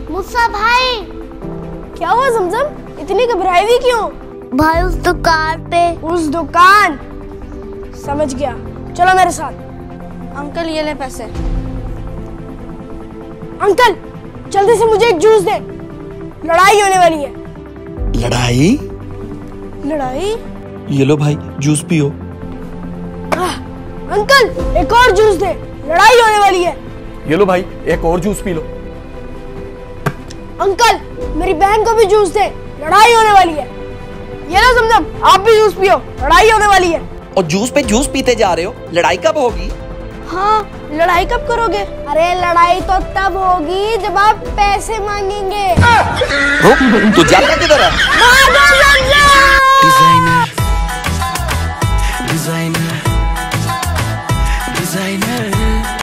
मुसा भाई। क्या हुआ जमजम, इतनी घबराई हुई क्यों? भाई उस दुकान पे। उस दुकान, समझ गया, चलो मेरे साथ। अंकल ये ले पैसे। अंकल जल्दी से मुझे एक जूस दे, लड़ाई होने वाली है। लड़ाई? लड़ाई? ये लो भाई जूस पियो। अंकल एक और जूस दे, लड़ाई होने वाली है। ये लो भाई एक और जूस पी लो। अंकल मेरी बहन को भी जूस दे, लड़ाई होने वाली है। ये लो जमजम, आप भी जूस पियो, लड़ाई होने वाली है। और जूस पे जूस पीते जा रहे हो, लड़ाई कब होगी? हाँ, लड़ाई कब करोगे? अरे लड़ाई तो तब होगी जब आप पैसे मांगेंगे। रुक, तू जाता किधर है? भागो जमजम!